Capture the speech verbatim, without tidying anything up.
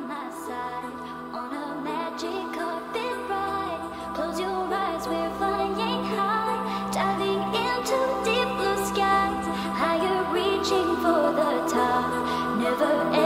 my side on a magic carpet ride. Close your eyes, we're flying high, diving into deep blue skies, higher reaching for the top, never